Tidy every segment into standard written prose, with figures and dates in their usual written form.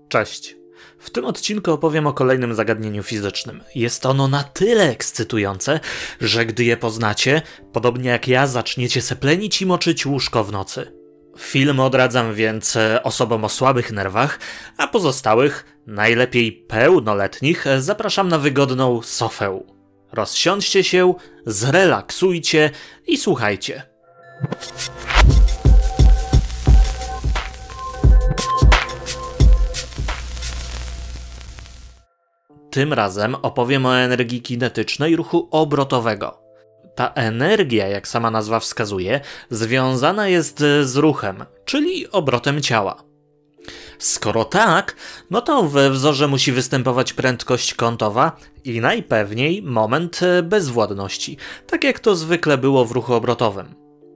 Cześć. W tym odcinku opowiem o kolejnym zagadnieniu fizycznym. Jest ono na tyle ekscytujące, że gdy je poznacie, podobnie jak ja, zaczniecie seplenić i moczyć łóżko w nocy. Film odradzam więc osobom o słabych nerwach, a pozostałych, najlepiej pełnoletnich, zapraszam na wygodną sofę. Rozsiądźcie się, zrelaksujcie i słuchajcie. Tym razem opowiem o energii kinetycznej ruchu obrotowego. Ta energia, jak sama nazwa wskazuje, związana jest z ruchem, czyli obrotem ciała. Skoro tak, no to we wzorze musi występować prędkość kątowa i najpewniej moment bezwładności, tak jak to zwykle było w ruchu obrotowym.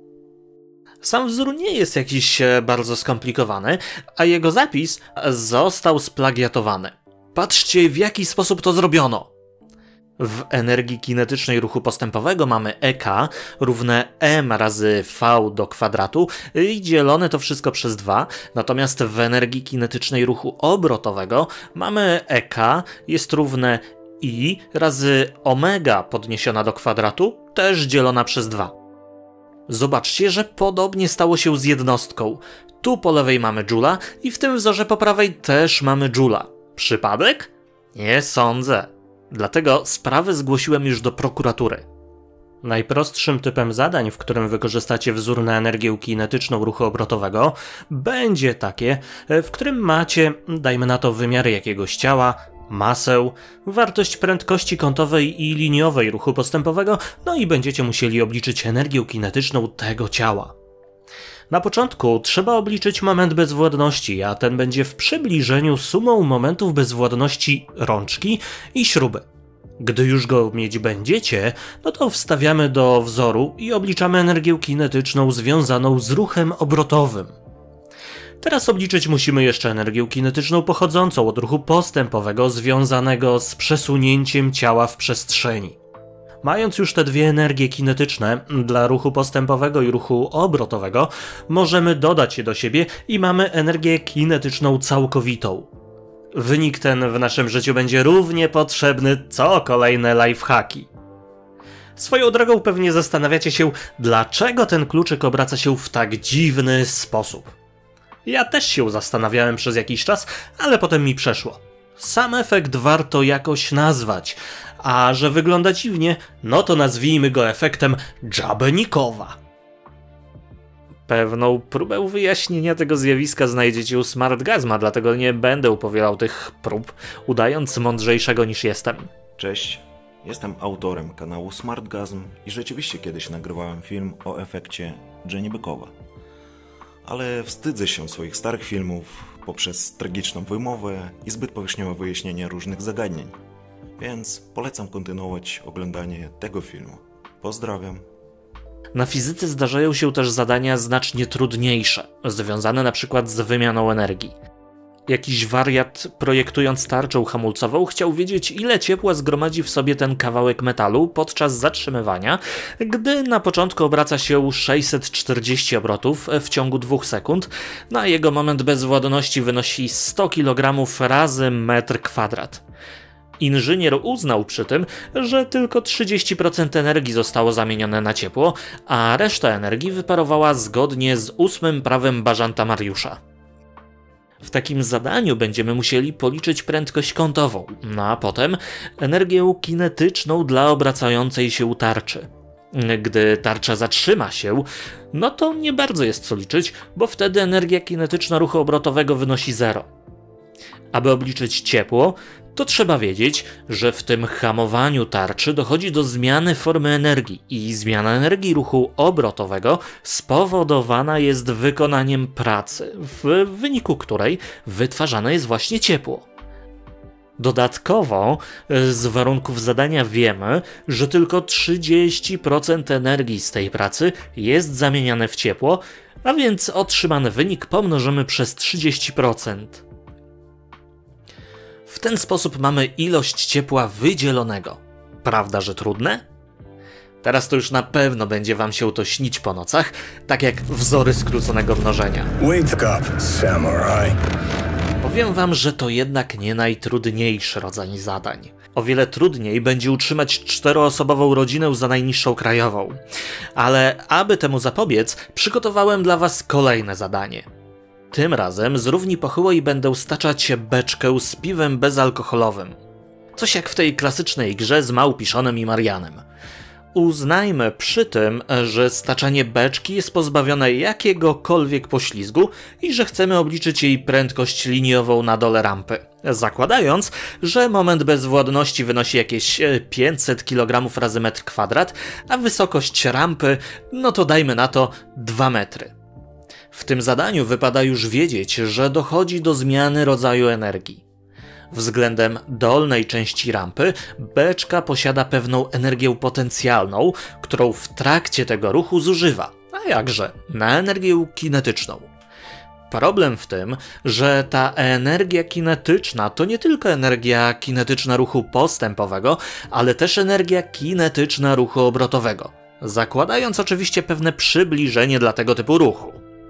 Sam wzór nie jest jakiś bardzo skomplikowany, a jego zapis został splagiatowany. Patrzcie, w jaki sposób to zrobiono. W energii kinetycznej ruchu postępowego mamy EK równe m razy v do kwadratu i dzielone to wszystko przez 2, natomiast w energii kinetycznej ruchu obrotowego mamy EK jest równe I razy omega podniesiona do kwadratu, też dzielona przez 2. Zobaczcie, że podobnie stało się z jednostką. Tu po lewej mamy dżula i w tym wzorze po prawej też mamy dżula. Przypadek? Nie sądzę. Dlatego sprawę zgłosiłem już do prokuratury. Najprostszym typem zadań, w którym wykorzystacie wzór na energię kinetyczną ruchu obrotowego, będzie takie, w którym macie, dajmy na to, wymiary jakiegoś ciała, masę, wartość prędkości kątowej i liniowej ruchu postępowego, no i będziecie musieli obliczyć energię kinetyczną tego ciała. Na początku trzeba obliczyć moment bezwładności, a ten będzie w przybliżeniu sumą momentów bezwładności rączki i śruby. Gdy już go mieć będziecie, no to wstawiamy do wzoru i obliczamy energię kinetyczną związaną z ruchem obrotowym. Teraz obliczyć musimy jeszcze energię kinetyczną pochodzącą od ruchu postępowego związanego z przesunięciem ciała w przestrzeni. Mając już te dwie energie kinetyczne dla ruchu postępowego i ruchu obrotowego, możemy dodać je do siebie i mamy energię kinetyczną całkowitą. Wynik ten w naszym życiu będzie równie potrzebny co kolejne lifehacki. Swoją drogą pewnie zastanawiacie się, dlaczego ten kluczyk obraca się w tak dziwny sposób. Ja też się zastanawiałem przez jakiś czas, ale potem mi przeszło. Sam efekt warto jakoś nazwać, a że wygląda dziwnie, no to nazwijmy go efektem Dżabenikowa. Pewną próbę wyjaśnienia tego zjawiska znajdziecie u SmartGazma, dlatego nie będę powielał tych prób, udając mądrzejszego niż jestem. Cześć, jestem autorem kanału SmartGazm i rzeczywiście kiedyś nagrywałem film o efekcie Dżabenikowa. Ale wstydzę się swoich starych filmów poprzez tragiczną wymowę i zbyt powierzchniowe wyjaśnienie różnych zagadnień. Więc polecam kontynuować oglądanie tego filmu. Pozdrawiam. Na fizyce zdarzają się też zadania znacznie trudniejsze, związane na przykład z wymianą energii. Jakiś wariat, projektując tarczę hamulcową, chciał wiedzieć, ile ciepła zgromadzi w sobie ten kawałek metalu podczas zatrzymywania, gdy na początku obraca się 640 obrotów w ciągu 2 sekund, a jego moment bezwładności wynosi 100 kg razy metr kwadrat. Inżynier uznał przy tym, że tylko 30% energii zostało zamienione na ciepło, a reszta energii wyparowała zgodnie z 8. prawem Barzanta-Mariusza. W takim zadaniu będziemy musieli policzyć prędkość kątową, a potem energię kinetyczną dla obracającej się tarczy. Gdy tarcza zatrzyma się, no to nie bardzo jest co liczyć, bo wtedy energia kinetyczna ruchu obrotowego wynosi 0. Aby obliczyć ciepło, to trzeba wiedzieć, że w tym hamowaniu tarczy dochodzi do zmiany formy energii i zmiana energii ruchu obrotowego spowodowana jest wykonaniem pracy, w wyniku której wytwarzane jest właśnie ciepło. Dodatkowo z warunków zadania wiemy, że tylko 30% energii z tej pracy jest zamieniane w ciepło, a więc otrzymany wynik pomnożymy przez 30%. W ten sposób mamy ilość ciepła wydzielonego. Prawda, że trudne? Teraz to już na pewno będzie wam się to śnić po nocach, tak jak wzory skróconego mnożenia. Wake up, samurai. Powiem wam, że to jednak nie najtrudniejszy rodzaj zadań. O wiele trudniej będzie utrzymać 4-osobową rodzinę za najniższą krajową. Ale aby temu zapobiec, przygotowałem dla was kolejne zadanie. Tym razem z równi pochyłej będę staczać beczkę z piwem bezalkoholowym. Coś jak w tej klasycznej grze z Małpiszonem i Marianem. Uznajmy przy tym, że staczanie beczki jest pozbawione jakiegokolwiek poślizgu i że chcemy obliczyć jej prędkość liniową na dole rampy. Zakładając, że moment bezwładności wynosi jakieś 500 kg razy metr kwadrat, a wysokość rampy, no to dajmy na to 2 metry. W tym zadaniu wypada już wiedzieć, że dochodzi do zmiany rodzaju energii. Względem dolnej części rampy beczka posiada pewną energię potencjalną, którą w trakcie tego ruchu zużywa, a jakże, na energię kinetyczną. Problem w tym, że ta energia kinetyczna to nie tylko energia kinetyczna ruchu postępowego, ale też energia kinetyczna ruchu obrotowego, zakładając oczywiście pewne przybliżenie dla tego typu ruchu.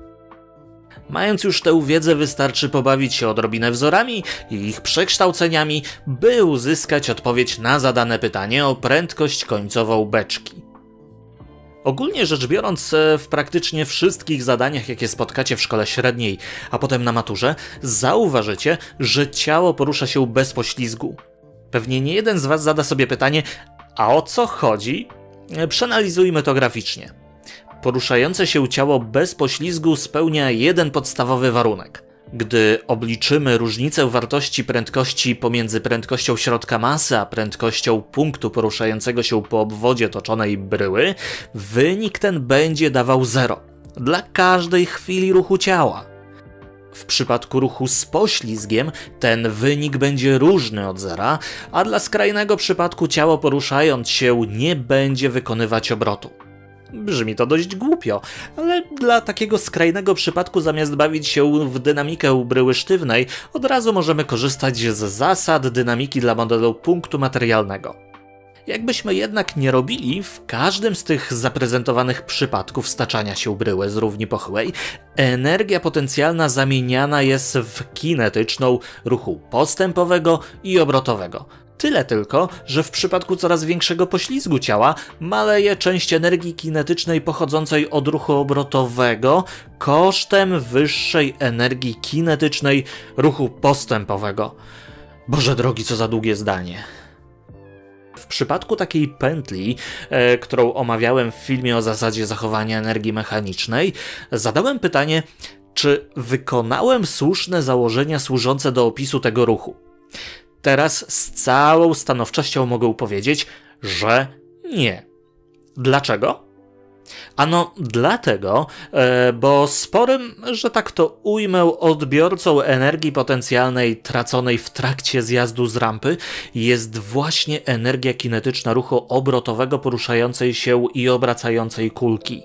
Mając już tę wiedzę, wystarczy pobawić się odrobinę wzorami i ich przekształceniami, by uzyskać odpowiedź na zadane pytanie o prędkość końcową beczki. Ogólnie rzecz biorąc, w praktycznie wszystkich zadaniach, jakie spotkacie w szkole średniej, a potem na maturze, zauważycie, że ciało porusza się bez poślizgu. Pewnie nie jeden z was zada sobie pytanie, a o co chodzi? Przeanalizujmy to graficznie. Poruszające się ciało bez poślizgu spełnia jeden podstawowy warunek. Gdy obliczymy różnicę wartości prędkości pomiędzy prędkością środka masy a prędkością punktu poruszającego się po obwodzie toczonej bryły, wynik ten będzie dawał 0 dla każdej chwili ruchu ciała. W przypadku ruchu z poślizgiem ten wynik będzie różny od 0, a dla skrajnego przypadku ciało poruszając się nie będzie wykonywać obrotu. Brzmi to dość głupio, ale dla takiego skrajnego przypadku zamiast bawić się w dynamikę bryły sztywnej, od razu możemy korzystać z zasad dynamiki dla modelu punktu materialnego. Jakbyśmy jednak nie robili, w każdym z tych zaprezentowanych przypadków staczania się bryły z równi pochyłej, energia potencjalna zamieniana jest w kinetyczną ruchu postępowego i obrotowego. Tyle tylko, że w przypadku coraz większego poślizgu ciała maleje część energii kinetycznej pochodzącej od ruchu obrotowego kosztem wyższej energii kinetycznej ruchu postępowego. Boże drogi, co za długie zdanie. W przypadku takiej pętli, którą omawiałem w filmie o zasadzie zachowania energii mechanicznej, zadałem pytanie, czy wykonałem słuszne założenia służące do opisu tego ruchu. Teraz z całą stanowczością mogę powiedzieć, że nie. Dlaczego? Ano dlatego, bo sporym, że tak to ujmę, odbiorcą energii potencjalnej traconej w trakcie zjazdu z rampy jest właśnie energia kinetyczna ruchu obrotowego poruszającej się i obracającej kulki.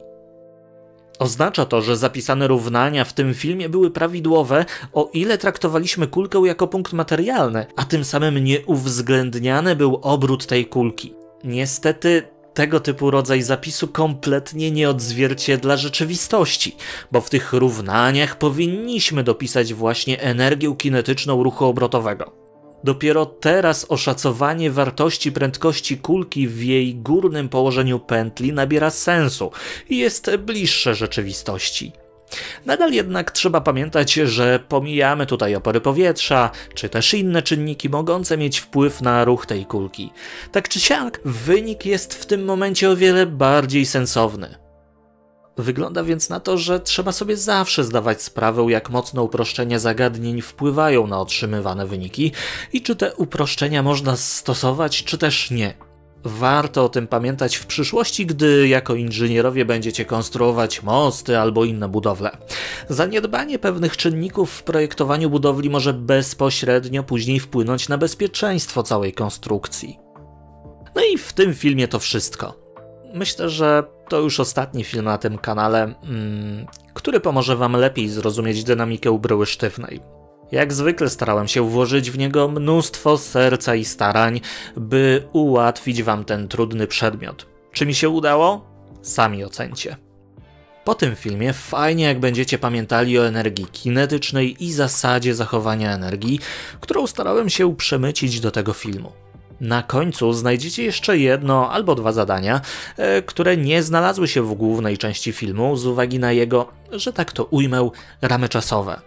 Oznacza to, że zapisane równania w tym filmie były prawidłowe, o ile traktowaliśmy kulkę jako punkt materialny, a tym samym nie uwzględniany był obrót tej kulki. Niestety tego typu rodzaj zapisu kompletnie nie odzwierciedla rzeczywistości, bo w tych równaniach powinniśmy dopisać właśnie energię kinetyczną ruchu obrotowego. Dopiero teraz oszacowanie wartości prędkości kulki w jej górnym położeniu pętli nabiera sensu i jest bliższe rzeczywistości. Nadal jednak trzeba pamiętać, że pomijamy tutaj opory powietrza, czy też inne czynniki mogące mieć wpływ na ruch tej kulki. Tak czy siak, wynik jest w tym momencie o wiele bardziej sensowny. Wygląda więc na to, że trzeba sobie zawsze zdawać sprawę, jak mocno uproszczenia zagadnień wpływają na otrzymywane wyniki i czy te uproszczenia można stosować, czy też nie. Warto o tym pamiętać w przyszłości, gdy jako inżynierowie będziecie konstruować mosty albo inne budowle. Zaniedbanie pewnych czynników w projektowaniu budowli może bezpośrednio później wpłynąć na bezpieczeństwo całej konstrukcji. No i w tym filmie to wszystko. Myślę, że to już ostatni film na tym kanale, który pomoże wam lepiej zrozumieć dynamikę bryły sztywnej. Jak zwykle starałem się włożyć w niego mnóstwo serca i starań, by ułatwić wam ten trudny przedmiot. Czy mi się udało? Sami ocencie. Po tym filmie fajnie jak będziecie pamiętali o energii kinetycznej i zasadzie zachowania energii, którą starałem się przemycić do tego filmu. Na końcu znajdziecie jeszcze jedno albo dwa zadania, które nie znalazły się w głównej części filmu z uwagi na jego, że tak to ujmę, ramy czasowe.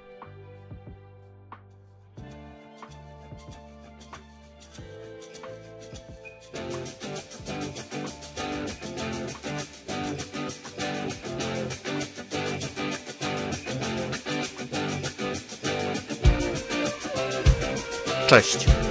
Cześć!